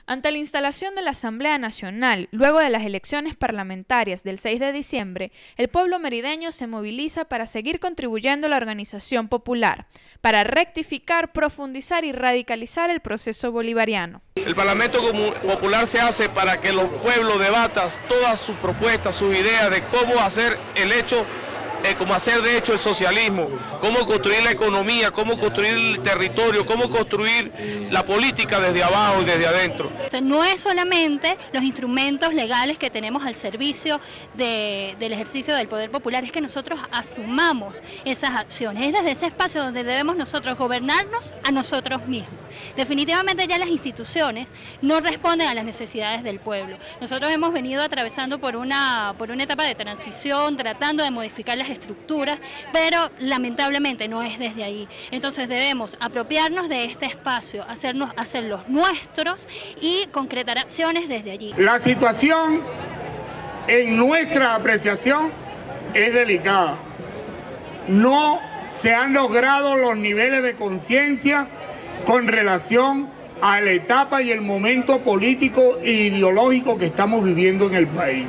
Ante la instalación de la Asamblea Nacional, luego de las elecciones parlamentarias del 6 de diciembre, el pueblo merideño se moviliza para seguir contribuyendo a la organización popular, para rectificar, profundizar y radicalizar el proceso bolivariano. El Parlamento Popular se hace para que los pueblos debatan todas sus propuestas, sus ideas de cómo hacer el hecho, cómo hacer de hecho el socialismo, cómo construir la economía, cómo construir el territorio, cómo construir la política desde abajo y desde adentro. No es solamente los instrumentos legales que tenemos al servicio del ejercicio del poder popular, es que nosotros asumamos esas acciones. Es desde ese espacio donde debemos nosotros gobernarnos a nosotros mismos. Definitivamente ya las instituciones no responden a las necesidades del pueblo. Nosotros hemos venido atravesando por una etapa de transición, tratando de modificar las estructuras, pero lamentablemente no es desde ahí. Entonces debemos apropiarnos de este espacio, hacerlos nuestros y concretar acciones desde allí. La situación, en nuestra apreciación, es delicada. No se han logrado los niveles de conciencia con relación a la etapa y el momento político e ideológico que estamos viviendo en el país.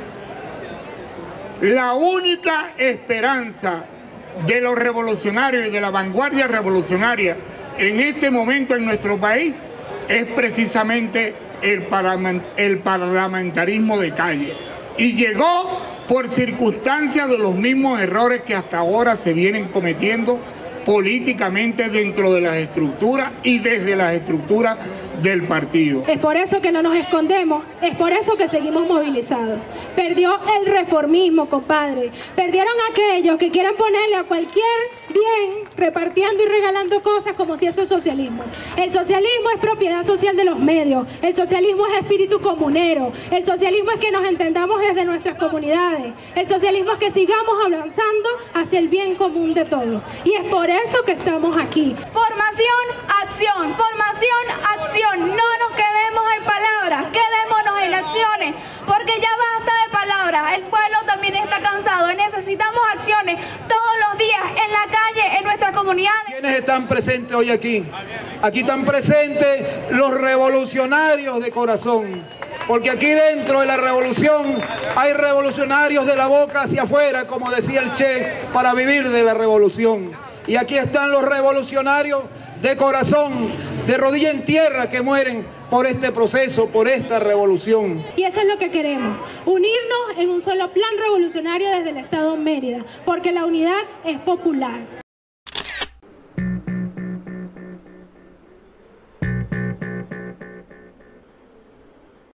La única esperanza de los revolucionarios y de la vanguardia revolucionaria en este momento en nuestro país es precisamente el parlamentarismo de calle. Y llegó por circunstancias de los mismos errores que hasta ahora se vienen cometiendo políticamente dentro de las estructuras y desde las estructuras del partido. Es por eso que no nos escondemos, es por eso que seguimos movilizados. Perdió el reformismo, compadre. Perdieron aquellos que quieren ponerle a cualquier bien repartiendo y regalando cosas como si eso es socialismo. El socialismo es propiedad social de los medios, el socialismo es espíritu comunero, el socialismo es que nos entendamos desde nuestras comunidades, el socialismo es que sigamos avanzando hacia el bien común de todos. Y es por eso que estamos aquí. Formación, acción, formación, acción. No nos quedemos en palabras, quedémonos en acciones, porque ya basta de palabras. El pueblo también está cansado. Necesitamos acciones todos los días en la calle, en nuestras comunidades. ¿Quiénes están presentes hoy aquí? Aquí están presentes los revolucionarios de corazón. Porque aquí dentro de la revolución hay revolucionarios de la boca hacia afuera, como decía el Che, para vivir de la revolución. Y aquí están los revolucionarios de corazón, de rodilla en tierra, que mueren por este proceso, por esta revolución. Y eso es lo que queremos, unirnos en un solo plan revolucionario desde el Estado Mérida, porque la unidad es popular.